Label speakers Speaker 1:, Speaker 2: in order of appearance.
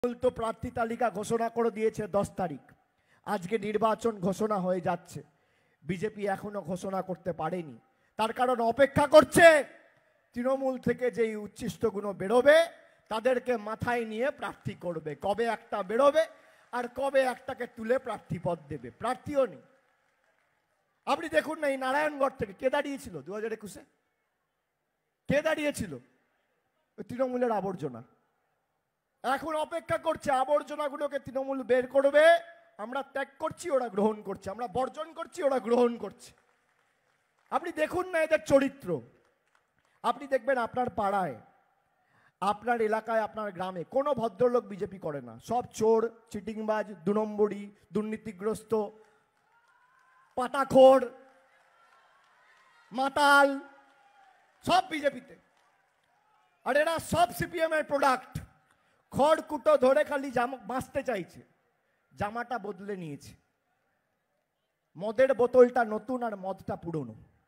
Speaker 1: তো প্রার্থী তালিকা ঘোষণা করে দিয়েছে 10 তারিখ। আজকে নির্বাচন ঘোষণা হয়ে যাচ্ছে, বিজেপি এখনো ঘোষণা করতে পারেনি। তার কারণ অপেক্ষা করছে তৃণমূল থেকে যেই উচ্ছিষ্টগুলো বেরোবে তাদেরকে মাথায় নিয়ে প্রার্থী করবে। কবে একটা বেরোবে আর কবে একটাকে তুলে প্রার্থী পদ দেবে, প্রার্থীও নেই। আপনি দেখুন না, এই নারায়ণগড় থেকে কে দাঁড়িয়েছিল 2021-এ? কে দাঁড়িয়েছিল? তৃণমূলের আবর্জনা। এখন অপেক্ষা করছে আবর্জনাগুলোকে তৃণমূল বের করবে, আমরা ত্যাগ করছি ওরা গ্রহণ করছে, আমরা বর্জন করছি ওরা গ্রহণ করছে। আপনি দেখুন না এদের চরিত্র। আপনি দেখবেন আপনার পাড়ায়, আপনার এলাকায়, আপনার গ্রামে কোনো ভদ্রলোক বিজেপি করে না। সব চোর, চিটিংবাজ, 2 নম্বরী, দুর্নীতিগ্রস্ত, পাতাখোর, মাতাল, সব বিজেপিতে। আর এরা সব সিপিএম এর প্রোডাক্ট। খড়কুটো ধরে খালি বাঁচতে চাইছে, জামাটা বদলে নিয়েছে। মদের বোতলটা নতুন আর মদটা পুরনো।